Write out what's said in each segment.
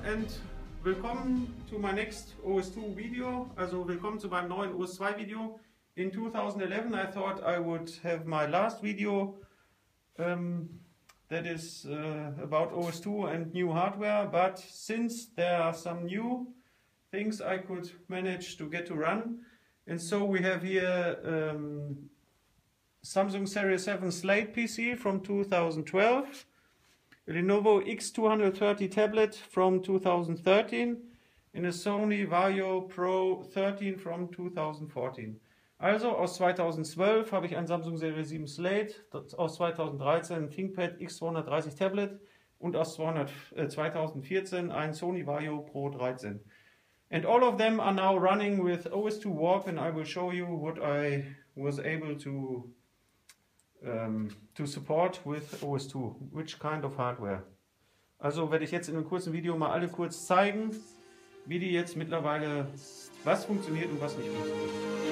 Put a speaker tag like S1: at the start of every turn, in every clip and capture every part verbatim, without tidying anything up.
S1: and willkommen to my next O S two video. Also willkommen zu meinem neuen O S zwei Video. In two thousand eleven I thought I would have my last video um, that is uh, about O S two and new hardware, but since there are some new things I could manage to get to run, and so we have here um, Samsung Series seven Slate P C from two thousand twelve, a Lenovo X two thirty tablet from two thousand thirteen, and a Sony Vario Pro thirteen from two thousand fourteen. Also aus zweitausendzwölf habe ich ein Samsung Series sieben Slate, aus zweitausenddreizehn ein ThinkPad X zweihundertdreißig Tablet und aus zweitausendvierzehn ein Sony Vario Pro dreizehn. And all of them are now running with O S two Warp, and I will show you what I was able to um, to support with O S two, which kind of hardware. Also werde ich jetzt in einem kurzen Video mal alle kurz zeigen, wie die jetzt mittlerweile, was funktioniert und was nicht funktioniert.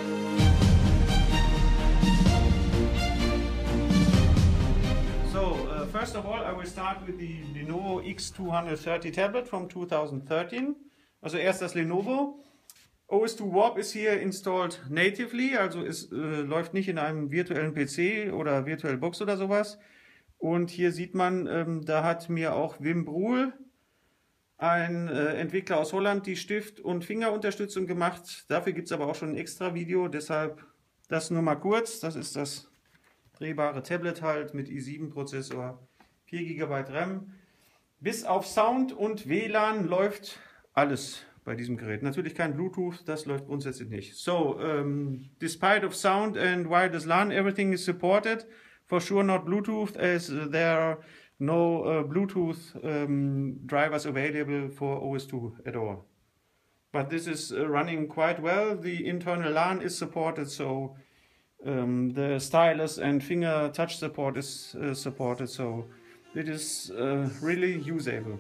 S1: So, uh, first of all I will start with the Lenovo X two thirty tablet from two thousand thirteen. Also erst das Lenovo. O S two Warp ist hier installed natively, also es äh, läuft nicht in einem virtuellen P C oder virtuelle Box oder sowas. Und hier sieht man, ähm, da hat mir auch Wim Bruhl, ein äh, Entwickler aus Holland, die Stift- und Fingerunterstützung gemacht. Dafür gibt es aber auch schon ein extra Video, deshalb das nur mal kurz. Das ist das drehbare Tablet halt mit i sieben Prozessor, vier Gigabyte RAM. Bis auf Sound und W L A N läuft alles bei diesem Gerät. Natürlich kein Bluetooth, das läuft grundsätzlich nicht. So, um, despite of sound and wireless L A N, everything is supported. For sure not Bluetooth, as there are no uh, Bluetooth um, drivers available for O S two at all. But this is uh, running quite well. The internal L A N is supported, so um, the stylus and finger touch support is uh, supported, so it is uh, really usable.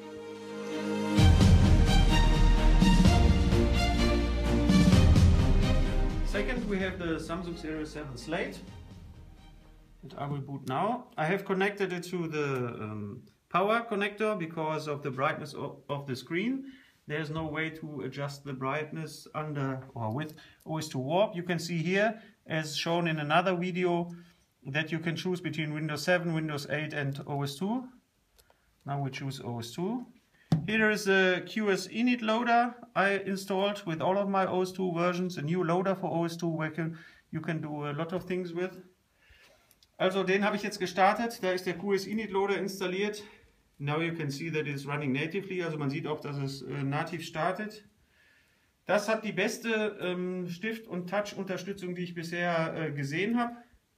S1: Second, we have the Samsung Series seven Slate, that I will boot now. I have connected it to the um, power connector because of the brightness of, of the screen. There's no way to adjust the brightness under or with O S two Warp. You can see here, as shown in another video, that you can choose between Windows seven, Windows eight and O S two. Now we choose O S two. Here is a Q S init loader I installed with all of my O S two versions, a new loader for O S two where can, you can do a lot of things with. Also den habe ich jetzt gestartet, da ist der Q S init loader installiert. Now you can see that it's running natively, also man sieht auch, dass es äh, nativ startet. Das hat die beste ähm, Stift- und Touch-Unterstützung, die ich bisher äh, gesehen habe.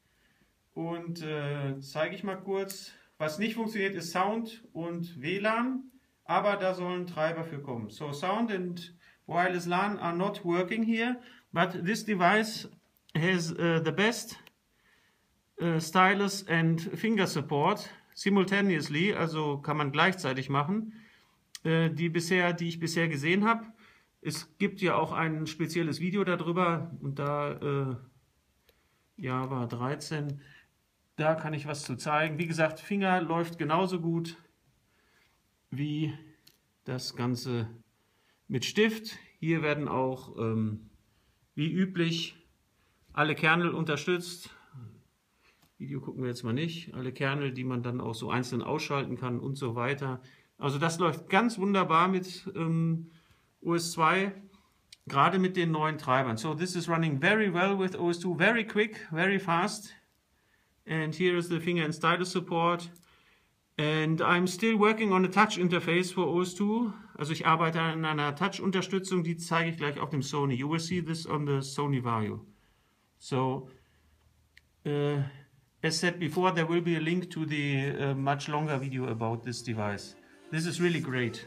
S1: Und äh, zeige ich mal kurz. Was nicht funktioniert, ist Sound und W L A N. Aber da sollen Treiber für kommen. So sound and wireless L A N are not working here, but this device has uh, the best uh, stylus and finger support simultaneously, also kann man gleichzeitig machen, uh, die, bisher, die ich bisher gesehen habe. Es gibt ja auch ein spezielles Video darüber und da uh, Java dreizehn, da kann ich was zu zeigen. Wie gesagt, Finger läuft genauso gut wie das Ganze mit Stift. Hier werden auch ähm, wie üblich alle Kernel unterstützt. Video gucken wir jetzt mal nicht. Alle Kernel, die man dann auch so einzeln ausschalten kann und so weiter. Also das läuft ganz wunderbar mit ähm, O S zwei, gerade mit den neuen Treibern. So this is running very well with O S two, very quick, very fast. And here is the finger and stylus support. And I'm still working on a touch interface for O S two. Also ich arbeite an einer Touch-Unterstützung, die zeige ich gleich auf dem Sony. You will see this on the Sony Vario. So, uh, as said before, there will be a link to the uh, much longer video about this device. This is really great.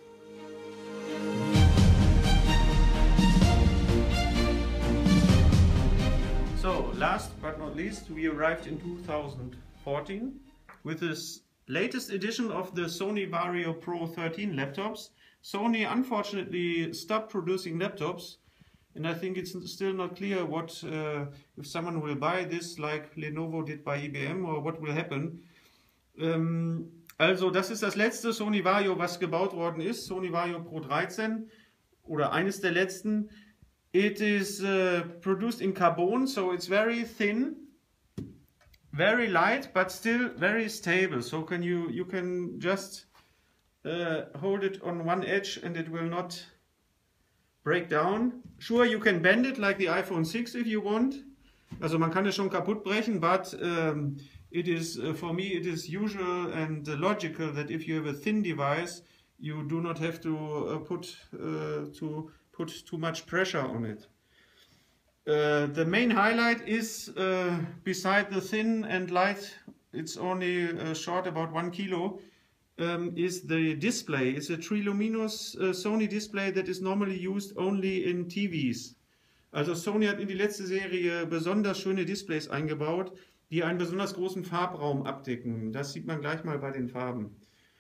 S1: So, last but not least, we arrived in two thousand fourteen with this latest edition of the Sony Vario Pro thirteen laptops. Sony unfortunately stopped producing laptops, and I think it's still not clear what uh, if someone will buy this like Lenovo did by I B M or what will happen. Um, Also das ist das letzte Sony Vaio, was gebaut worden ist, Sony Vaio Pro dreizehn oder eines der letzten. It is uh, produced in carbon, so it's very thin, very light, but still very stable. So can you you can just uh, hold it on one edge and it will not break down. Sure, you can bend it like the iPhone six if you want. Also man kann es schon kaputt brechen, but um, it is uh, for me it is usual and uh, logical that if you have a thin device, you do not have to uh, put uh, to put too much pressure on it. Uh, the main highlight is uh, beside the thin and light, it's only uh, short about one kilo, um, is the display. It's a Triluminos uh, Sony display that is normally used only in T Vs. Also Sony hat in die letzte Serie besonders schöne Displays eingebaut, die einen besonders großen Farbraum abdecken. Das sieht man gleich mal bei den Farben.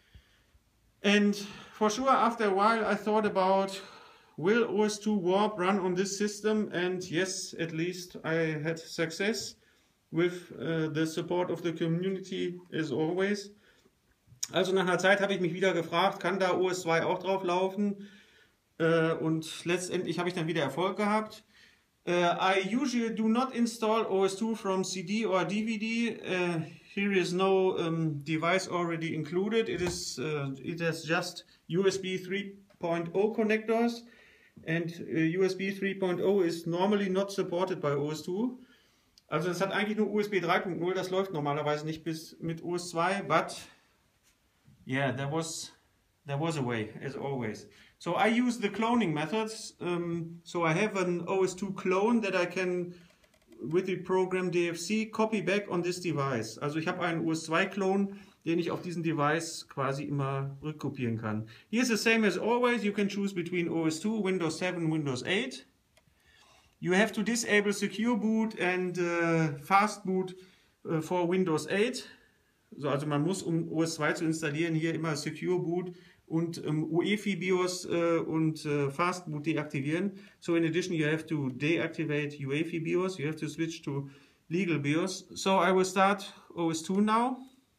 S1: And for sure after a while I thought about, will O S two Warp run on this system? And yes, at least I had success with uh, the support of the community as always. Also nach einer Zeit habe ich mich wieder gefragt, kann da O S zwei auch drauf laufen? Uh, und letztendlich habe ich dann wieder Erfolg gehabt. Uh, I usually do not install O S two from C D or D V D. Uh, here is no um, device already included. It is uh, it has just U S B three point oh connectors, and uh, U S B three point oh is normally not supported by O S two. Also es hat eigentlich nur U S B drei Punkt null. Das läuft normalerweise nicht bis mit O S zwei. But yeah, there was there was a way as always. So I use the cloning methods. Um, so I have an O S two clone that I can, with the program D F C, copy back on this device. Also ich habe einen O S zwei Clone, den ich auf diesen Device quasi immer rückkopieren kann. Here's the same as always. You can choose between O S two, Windows seven, Windows eight. You have to disable Secure Boot and uh, Fast Boot uh, for Windows eight. So, also man muss, um O S zwei zu installieren, hier immer Secure Boot und um, U E F I BIOS uh, und uh, Fast Boot deaktivieren. So in addition you have to deactivate U E F I BIOS, you have to switch to legal BIOS. So I will start O S two now.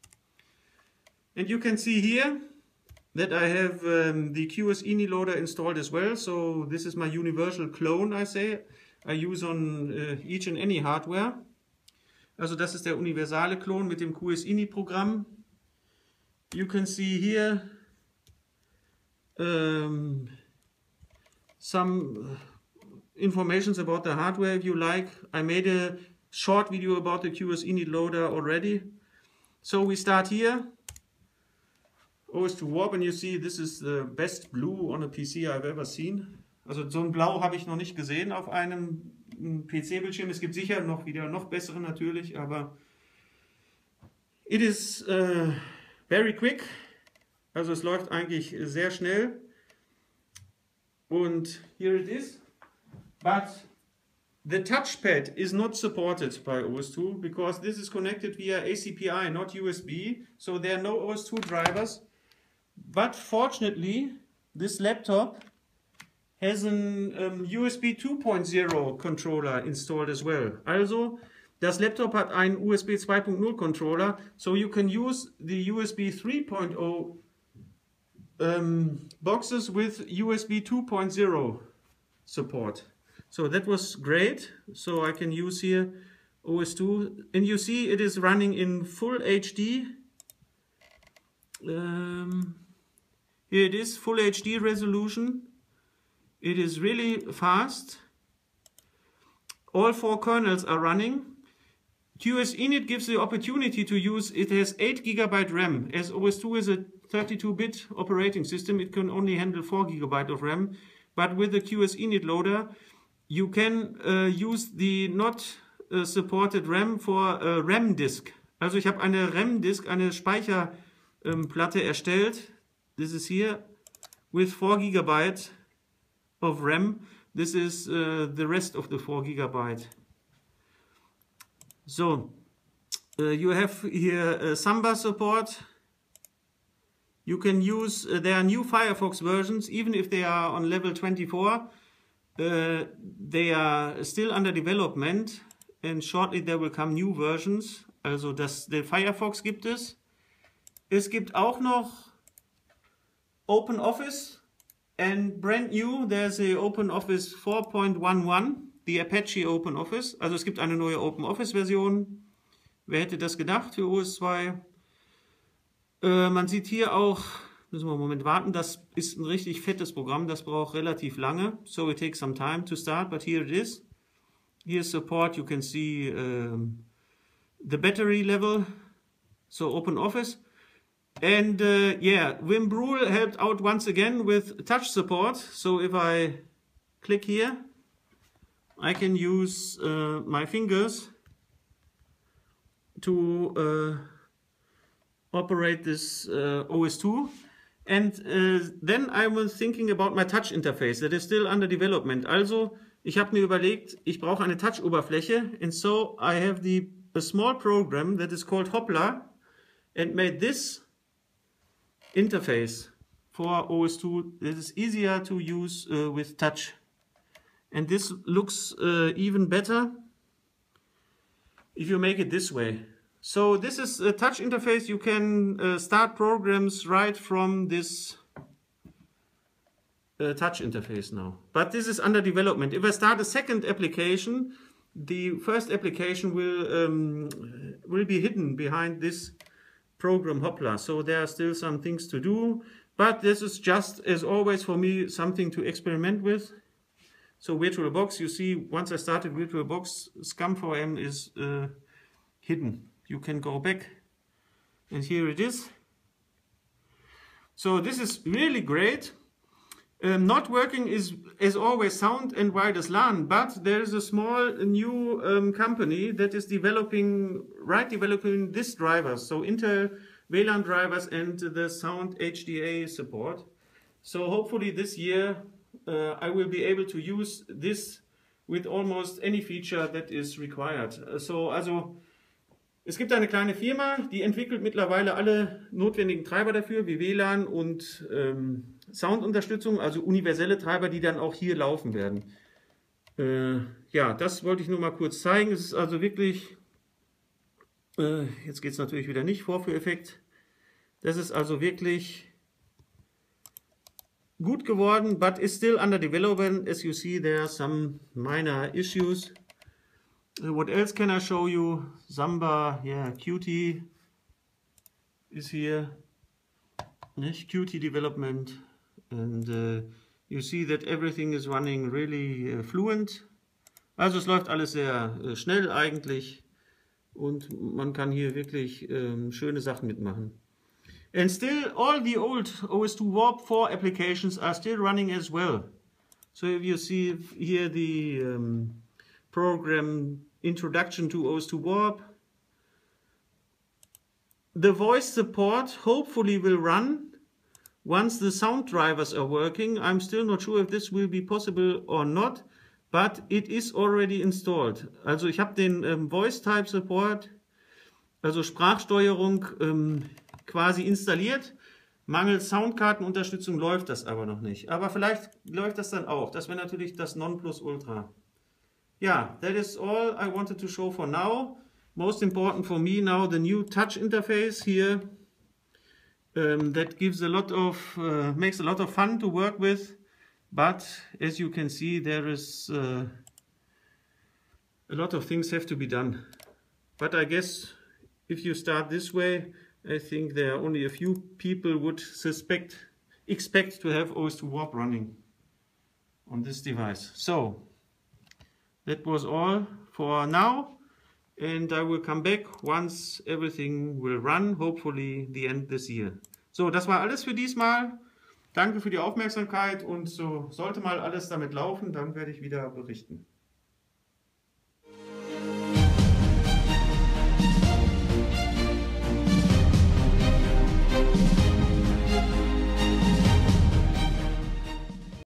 S1: And you can see here that I have um, the Q S I N I loader installed as well. So this is my universal clone, I say. I use on uh, each and any hardware. Also das ist der universale Klon mit dem Q S I N I-Programm. You can see here um, some informations about the hardware if you like. I made a short video about the Q S I N I loader already. So we start here. O S two Warp, and you see this is the best blue on a P C I've ever seen. Also so ein Blau habe ich noch nicht gesehen auf einem P C-Bildschirm. Es gibt sicher noch wieder noch bessere natürlich, aber it is uh, very quick. Also es läuft eigentlich sehr schnell. Und here it is. But the touchpad is not supported by O S two because this is connected via A C P I, not U S B. So there are no O S two drivers. But fortunately, this laptop has an um, U S B two point oh controller installed as well. Also, das Laptop hat einen U S B zwei Punkt null Controller, so you can use the U S B three point oh um, boxes with U S B two point oh support. So that was great. So I can use here O S two, and you see it is running in full H D. Um, here it is, full H D resolution. It is really fast. All four kernels are running. Q S I N I gives the opportunity to use, it has eight gigabyte RAM. As O S two is a thirty-two bit operating system, it can only handle four gigabyte of RAM. But with the Q S I N I loader, you can uh, use the not uh, supported RAM for a RAM disk. Also ich habe eine RAM disk, eine Speicherplatte ähm, erstellt. This is here with four gigabyte of RAM. This is uh, the rest of the four gigabyte. So uh, you have here uh, Samba support. You can use, uh, there are new Firefox versions, even if they are on level twenty-four. Uh, they are still under development and shortly there will come new versions. Also das, der Firefox gibt es. Es gibt auch noch OpenOffice, and brand new there's a OpenOffice four point eleven, the Apache OpenOffice. Also es gibt eine neue OpenOffice-Version. Wer hätte das gedacht für O S zwei? Äh, man sieht hier auch, müssen wir einen Moment warten, das ist ein richtig fettes Programm, das braucht relativ lange. So it takes some time to start, but here it is. Here's support, you can see um, the battery level, so OpenOffice. And uh, yeah, Wim Brule helped out once again with touch support. So if I click here, I can use uh, my fingers to uh, operate this uh, O S two. And uh, then I was thinking about my touch interface that is still under development. Also, ich habe mir überlegt, ich brauche eine Touch-Oberfläche. And so I have the, a small program that is called Hoppla and made this interface for O S two that is easier to use uh, with touch. And this looks uh, even better if you make it this way. So this is a touch interface. You can uh, start programs right from this uh, touch interface now. But this is under development. If I start a second application, the first application will, um, will be hidden behind this program Hoppla. So there are still some things to do. But this is just, as always, for me, something to experiment with. So VirtualBox, you see, once I started VirtualBox, ScumVM is uh, hidden. You can go back, and here it is. So this is really great. Um, not working is, as always, sound and wireless LAN, but there is a small new um, company that is developing, right, developing this drivers, so Intel V LAN drivers and the sound H D A support. So hopefully this year uh, I will be able to use this with almost any feature that is required. So also es gibt eine kleine Firma, die entwickelt mittlerweile alle notwendigen Treiber dafür, wie W LAN und ähm, Soundunterstützung, also universelle Treiber, die dann auch hier laufen werden. Äh, ja, das wollte ich nur mal kurz zeigen. Es ist also wirklich, äh, jetzt geht es natürlich wieder nicht, Vorführeffekt. Das ist also wirklich gut geworden, but is still under development. As you see, there are some minor issues. What else can I show you? Samba, yeah, Qt is here. Qt development, and uh, you see that everything is running really uh, fluent. Also es läuft alles sehr äh, schnell eigentlich und man kann hier wirklich ähm, schöne Sachen mitmachen. And still all the old O S two Warp four applications are still running as well. So if you see here the um, program Introduction to O S two Warp, the voice support hopefully will run once the sound drivers are working. I'm still not sure if this will be possible or not, but it is already installed. Also ich habe den ähm, Voice Type Support, also Sprachsteuerung, ähm, quasi installiert. Mangels Soundkartenunterstützung läuft das aber noch nicht. Aber vielleicht läuft das dann auch. Das wäre natürlich das Nonplusultra. Yeah, that is all I wanted to show for now. Most important for me now, the new touch interface here. Um, that gives a lot of, uh, makes a lot of fun to work with. But as you can see, there is uh, a lot of things have to be done. But I guess if you start this way, I think there are only a few people would suspect, expect to have O S two Warp running on this device. So that was all for now, and I will come back once everything will run, hopefully the end this year. So, das war alles für diesmal. Danke für die Aufmerksamkeit und so sollte mal alles damit laufen, dann werde ich wieder berichten.